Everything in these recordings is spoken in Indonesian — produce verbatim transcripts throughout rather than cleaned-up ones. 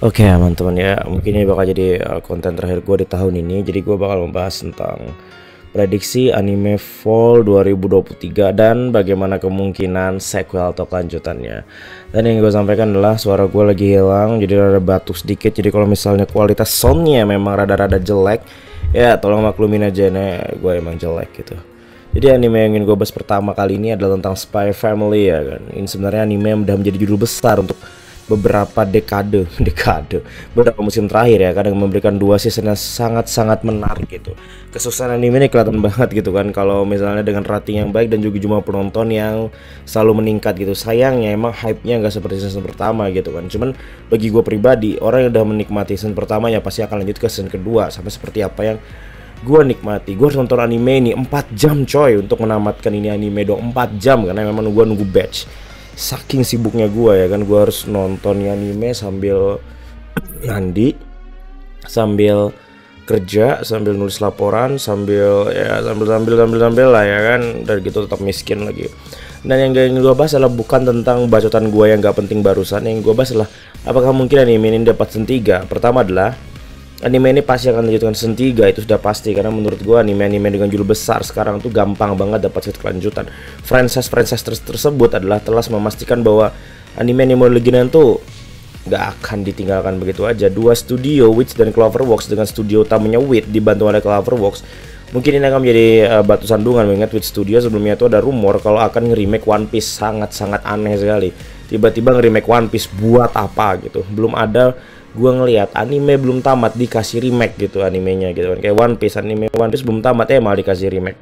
Oke teman-teman ya, mungkin ini bakal jadi uh, konten terakhir gue di tahun ini. Jadi gue bakal membahas tentang prediksi anime fall dua ribu dua puluh tiga dan bagaimana kemungkinan sequel atau kelanjutannya. Dan yang gue sampaikan adalah suara gue lagi hilang, jadi rada batuk sedikit. Jadi kalau misalnya kualitas soundnya memang rada-rada jelek, ya tolong maklumin aja nih, gue emang jelek gitu. Jadi anime yang ingin gue bahas pertama kali ini adalah tentang Spy Family ya kan. Ini sebenarnya anime yang udah menjadi judul besar untuk beberapa dekade, dekade, beberapa musim terakhir ya, kadang memberikan dua season yang sangat-sangat menarik gitu. Kesuksesan anime ini kelihatan banget gitu kan, kalau misalnya dengan rating yang baik dan juga jumlah penonton yang selalu meningkat gitu. Sayangnya emang hype-nya nggak seperti season pertama gitu kan. Cuman bagi gue pribadi, orang yang udah menikmati season pertamanya pasti akan lanjut ke season kedua sampai seperti apa yang gue nikmati. Gue harus nonton anime ini empat jam coy untuk menamatkan ini anime dong, empat jam karena memang gue nunggu batch. Saking sibuknya gue ya kan, gue harus nonton anime sambil mandi, sambil kerja, sambil nulis laporan, sambil ya sambil sambil sambil sambil lah ya kan, dan gitu tetap miskin lagi. Dan yang ingin gue bahas adalah bukan tentang bacotan gue yang gak penting barusan. Yang gue bahas adalah apakah mungkin anime ini dapat season tiga. Pertama adalah anime ini pasti akan lanjutkan season tiga, itu sudah pasti. Karena menurut gua anime-anime dengan judul besar sekarang tuh gampang banget dapat kelanjutan. Franchise-franchise ter tersebut adalah telah memastikan bahwa anime-anime legendan tuh gak akan ditinggalkan begitu aja. Dua studio, Wits dan Cloverworks, dengan studio utamanya Wits dibantu oleh Cloverworks, mungkin ini akan menjadi uh, batu sandungan. Mengingat Wits Studio sebelumnya itu ada rumor kalau akan nge-remake One Piece. Sangat-sangat aneh sekali. Tiba-tiba nge-remake One Piece buat apa gitu. Belum ada gue ngelihat anime belum tamat dikasih remake gitu animenya gitu kan, kayak One Piece, anime One Piece belum tamat ya malah dikasih remake.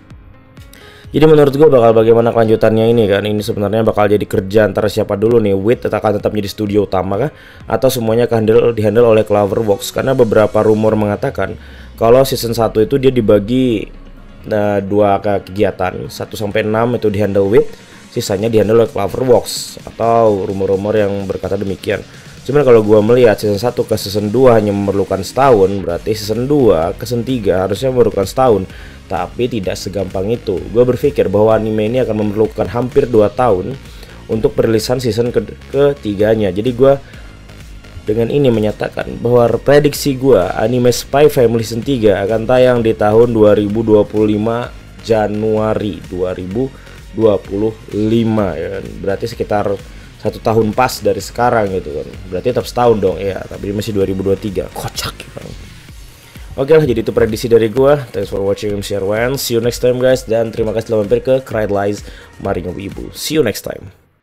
Jadi menurut gue bakal bagaimana kelanjutannya ini kan, ini sebenarnya bakal jadi kerja antara siapa dulu nih, Wit akan tetap menjadi studio utama kah, atau semuanya akan handle, dihandle oleh Cloverworks. Karena beberapa rumor mengatakan kalau season satu itu dia dibagi nah, dua kegiatan, satu sampai enam itu dihandle Wit, sisanya dihandle oleh Cloverworks, atau rumor-rumor yang berkata demikian. Cuman kalau gua melihat season satu ke season dua hanya memerlukan setahun, berarti season dua ke season tiga harusnya memerlukan setahun. Tapi tidak segampang itu. Gua berpikir bahwa anime ini akan memerlukan hampir dua tahun untuk perilisan season ke ketiganya. Jadi gua dengan ini menyatakan bahwa prediksi gua anime Spy Family season tiga akan tayang di tahun dua ribu dua puluh lima, Januari dua ribu dua puluh lima ya. Berarti sekitar satu tahun pas dari sekarang gitu kan, berarti tetap setahun dong ya, tapi masih dua ribu dua puluh tiga. Kocak ya. Oke lah, jadi itu prediksi dari gua. Thanks for watching, share when, see you next time guys, dan terima kasih telah mampir ke Cried Lies Maringo Ibu. See you next time.